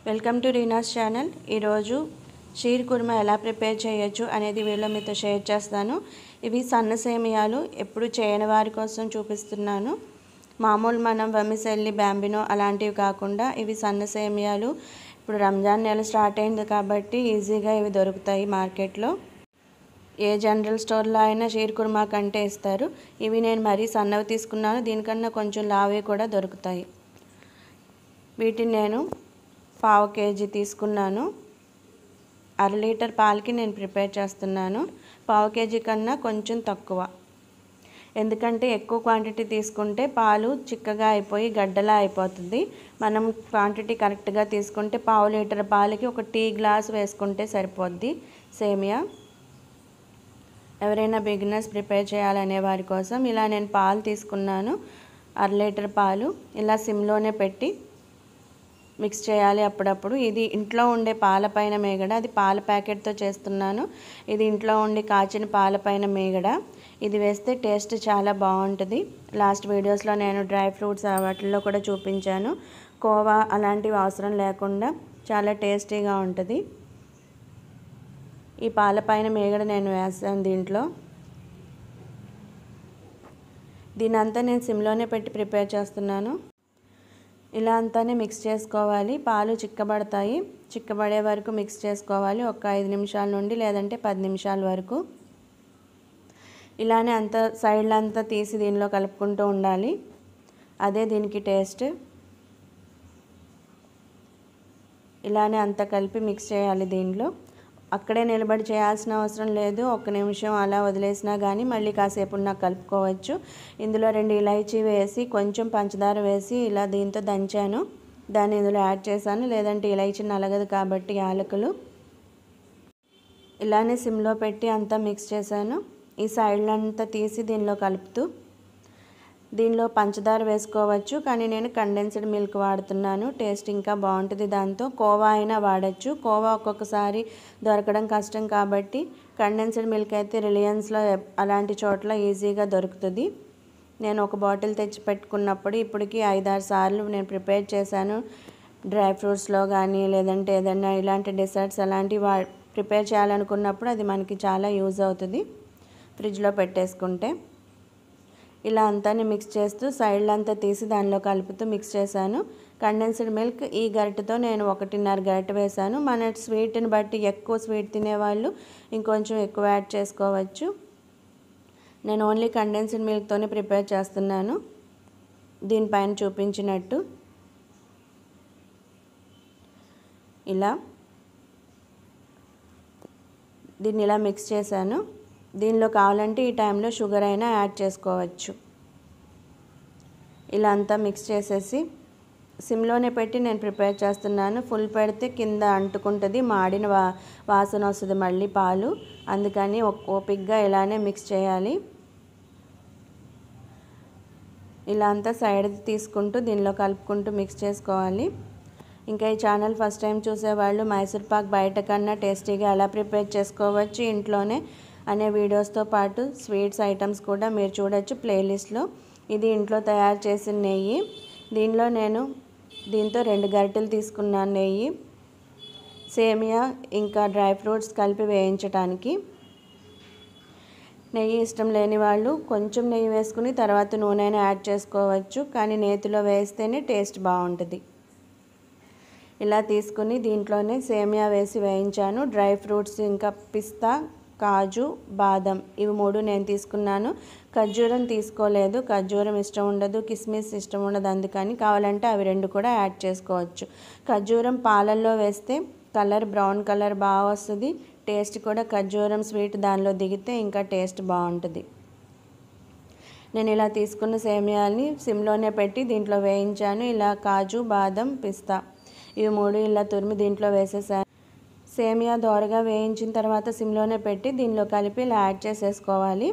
Welcome to Reena's channel. ఈరోజు షీర్ కుర్మా ఎలా prepare చేయొచ్చు అనేది వీడియో మీతో షేర్ చేస్తాను. ఇవి సన్న సేమియాలు, ఎప్పుడు చేయని వారి కోసం చూపిస్తున్నాను. మామూలు మనం వెమిసెల్లి, బ్యాంబినో అలాంటివి కాకుండా ఇవి సన్న సేమియాలు. ఇప్పుడు రంజాన్ నెల స్టార్ట్ అయింది కాబట్టి ఈజీగా ఇవి దొరుకుతాయి మార్కెట్లో. ఏ జనరల్ స్టోర్లో అయినా షీర్ కుర్మా కంటే ఇస్తారు. ఇవి నేను మరీ సన్నవి తీసుకున్నాను, దీనికన్నా కొంచెం లావే కూడా దొరుకుతాయి. వీటిని నేను 1/2 కేజీ తీసుకున్నాను. 1/2 లీటర్ పాలకి నేను ప్రిపేర్ చేస్తున్నాను. 1/2 కేజీ కన్నా కొంచెం తక్కువ, ఎందుకంటే ఎక్కువ క్వాంటిటీ తీసుకుంటే పాలు చిక్కగా అయిపోయి గడ్డలా అయిపోతుంది. మనం క్వాంటిటీ కరెక్ట్గా తీసుకుంటే 1/2 లీటర్ పాలకి ఒక టీ గ్లాస్ వేసుకుంటే సరిపోద్ది సేమియా. ఎవరైనా బిగినర్స్ ప్రిపేర్ చేయాలనే వారి కోసం ఇలా నేను పాలు తీసుకున్నాను. 1/2 లీటర్ పాలు ఇలా సిమ్లోనే పెట్టి మిక్స్ చేయాలి అప్పుడప్పుడు. ఇది ఇంట్లో ఉండే పాలపైన మేగడ, అది పాల ప్యాకెట్తో చేస్తున్నాను. ఇది ఇంట్లో ఉండి కాచిన పాలపైన మేగడ. ఇది వేస్తే టేస్ట్ చాలా బాగుంటుంది. లాస్ట్ వీడియోస్లో నేను డ్రై ఫ్రూట్స్ వాటిల్లో కూడా చూపించాను. కోవా అలాంటివి అవసరం లేకుండా చాలా టేస్టీగా ఉంటుంది. ఈ పాలపైన మేగడ నేను వేస్తాను దీంట్లో. దీనంతా నేను సిమ్లోనే పెట్టి ప్రిపేర్ చేస్తున్నాను. ఇలా అంతానే మిక్స్ చేసుకోవాలి. పాలు చిక్కబడతాయి, చిక్కబడే వరకు మిక్స్ చేసుకోవాలి. ఒక 5 నిమిషాల నుండి లేదంటే 10 నిమిషాల వరకు. ఇలానే అంతా సైడ్లంతా తీసి దీనిలో కలుపుకుంటూ ఉండాలి. అదే దీనికి టేస్ట్. ఇలానే అంతా కలిపి మిక్స్ చేయాలి. దీనిలో అక్కడే నిలబడి చేయాల్సిన అవసరం లేదు. 1 నిమిషం అలా వదిలేసినా కానీ మళ్ళీ కాసేపు నాకు కలుపుకోవచ్చు. ఇందులో 2 ఇలాచీ వేసి కొంచెం పంచదార వేసి ఇలా దీంతో దంచాను, దాన్ని ఇందులో యాడ్ చేశాను. లేదంటే ఇలాచీ నలగదు కాబట్టి యాలకులు. ఇలానే సిమ్లో పెట్టి అంతా మిక్స్ చేశాను. ఈ సైడ్లంతా తీసి దీనిలో కలుపుతూ, దీనిలో పంచదార వేసుకోవచ్చు, కానీ నేను కండెన్స్డ్ మిల్క్ వాడుతున్నాను. టేస్ట్ ఇంకా బాగుంటుంది దాంతో. కోవా అయినా వాడచ్చు. కోవా ఒక్కొక్కసారి దొరకడం కష్టం కాబట్టి కండెన్స్డ్ మిల్క్ అయితే రిలయన్స్లో అలాంటి చోట్ల ఈజీగా దొరుకుతుంది. నేను ఒక బాటిల్ తెచ్చి పెట్టుకున్నప్పుడు ఇప్పటికి 5-6 సార్లు నేను ప్రిపేర్ చేశాను. డ్రై ఫ్రూట్స్లో కానీ లేదంటే ఏదైనా ఇలాంటి డెసర్ట్స్ అలాంటివి ప్రిపేర్ చేయాలనుకున్నప్పుడు అది మనకి చాలా యూజ్ అవుతుంది ఫ్రిడ్జ్లో పెట్టేసుకుంటే. ఇలా అంతా మిక్స్ చేస్తూ సైడ్లంతా తీసి దానిలో కలుపుతూ మిక్స్ చేశాను. కండెన్స్డ్ మిల్క్ ఈ గరిటెతో నేను 1.5 గరిటె వేశాను. మన స్వీట్ని బట్టి ఎక్కువ స్వీట్ తినేవాళ్ళు ఇంకొంచెం ఎక్కువ యాడ్ చేసుకోవచ్చు. నేను ఓన్లీ కండెన్స్డ్ మిల్క్తోనే ప్రిపేర్ చేస్తున్నాను, దీనిపైన చూపించినట్టు. ఇలా దీన్ని ఇలా మిక్స్ చేశాను. దీనిలో కావాలంటే ఈ టైంలో షుగర్ అయినా యాడ్ చేసుకోవచ్చు. ఇలా అంతా మిక్స్ చేసేసి సిమ్లోనే పెట్టి నేను ప్రిపేర్ చేస్తున్నాను. ఫుల్ పెడితే కింద అంటుకుంటుంది, మాడిన వాసన వస్తుంది మళ్ళీ పాలు. అందుకని ఓపిక్గా ఇలానే మిక్స్ చేయాలి. ఇలా అంతా సైడ్ తీసుకుంటూ దీనిలో కలుపుకుంటూ మిక్స్ చేసుకోవాలి. ఇంకా ఈ ఛానల్ ఫస్ట్ టైం చూసేవాళ్ళు మైసూర్ పాక్ బయట కన్నా టేస్టీగా ఎలా ప్రిపేర్ చేసుకోవచ్చు ఇంట్లోనే అనే వీడియోస్తో పాటు స్వీట్స్ ఐటమ్స్ కూడా మీరు చూడొచ్చు ప్లేలిస్ట్లో. ఇది ఇంట్లో తయారు చేసిన నెయ్యి. దీంతో 2 గరిటెలు తీసుకున్నాను నెయ్యి. సేమియా ఇంకా డ్రై ఫ్రూట్స్ కలిపి వేయించడానికి. నెయ్యి ఇష్టం లేని వాళ్ళు కొంచెం నెయ్యి వేసుకుని తర్వాత నూనె యాడ్ చేసుకోవచ్చు, కానీ నేతిలో వేస్తేనే టేస్ట్ బాగుంటుంది. ఇలా తీసుకుని దీంట్లోనే సేమియా వేసి వేయించాను. డ్రై ఫ్రూట్స్ ఇంకా పిస్తా, కాజు, బాదం ఇవి 3 నేను తీసుకున్నాను. ఖర్జూరం తీసుకోలేదు, ఖర్జూరం ఇష్టం ఉండదు, కిస్మిస్ ఇష్టం ఉండదు. అందుకని కావాలంటే అవి 2 కూడా యాడ్ చేసుకోవచ్చు. ఖర్జూరం పాలల్లో వేస్తే బ్రౌన్ కలర్ బాగా వస్తుంది. టేస్ట్ కూడా ఖర్జూరం స్వీట్ దానిలో దిగితే ఇంకా టేస్ట్ బాగుంటుంది. నేను ఇలా తీసుకున్న సేమియాని సిమ్లోనే పెట్టి దీంట్లో వేయించాను. ఇలా కాజు, బాదం, పిస్తా ఇవి 3 ఇలా తురిమి దీంట్లో వేసేసాను. సేమియా దోరగా వేయించిన తర్వాత సిమ్లోనే పెట్టి దీనిలో కలిపి ఇలా యాడ్ చేసేసుకోవాలి.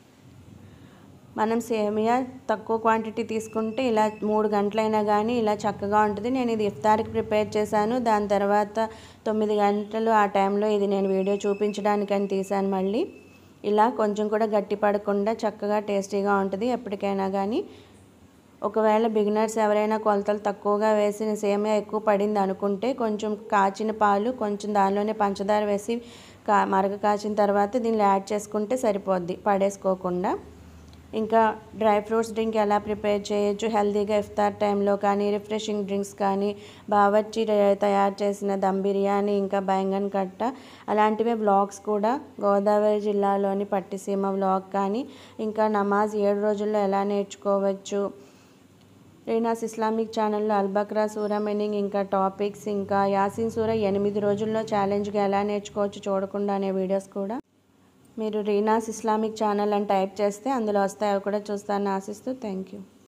మనం సేమియా తక్కువ క్వాంటిటీ తీసుకుంటే ఇలా 3 గంటలైనా కానీ ఇలా చక్కగా ఉంటుంది. నేను ఇది ఇఫ్తార్కి ప్రిపేర్ చేశాను. దాని తర్వాత 9 గంటలు ఆ టైంలో ఇది నేను వీడియో చూపించడానికని తీశాను. మళ్ళీ ఇలా కొంచెం కూడా గట్టి పడకుండా చక్కగా టేస్టీగా ఉంటుంది ఎప్పటికైనా కానీ. ఒకవేళ బిగినర్స్ ఎవరైనా కొలతలు తక్కువగా వేసి సేమియా ఎక్కువ పడింది అనుకుంటే కొంచెం కాచిన పాలు కొంచెం దానిలోనే పంచదార వేసి మరగ కాచిన తర్వాత దీనిలో యాడ్ చేసుకుంటే సరిపోద్ది పడేసుకోకుండా. ఇంకా డ్రై ఫ్రూట్స్ డ్రింక్ ఎలా ప్రిపేర్ చేయొచ్చు, హెల్తీగా ఇఫ్తార్ టైంలో కానీ రిఫ్రెషింగ్ డ్రింక్స్ కానీ, బావర్చి తయారు చేసిన దమ్ బిర్యానీ, ఇంకా బెంగన్ కట్ట అలాంటివే వ్లాగ్స్ కూడా గోదావరి జిల్లాలోని పట్టిసీమ వ్లాగ్ కానీ, ఇంకా నమాజ్ 7 రోజుల్లో ఎలా నేర్చుకోవచ్చు, రీనాస్ ఇస్లామిక్ ఛానల్లో అల్బక్రా సూరా మీనింగ్, ఇంకా టాపిక్స్, ఇంకా యాసిన్ సూరా 8 రోజుల్లో ఛాలెంజ్గా ఎలా నేర్చుకోవచ్చు చూడకుండా అనే వీడియోస్ కూడా మీరు రీనాస్ ఇస్లామిక్ ఛానల్ అని టైప్ చేస్తే అందులో వస్తాయి. అవి కూడా చూస్తారని ఆశిస్తూ థ్యాంక్ యూ.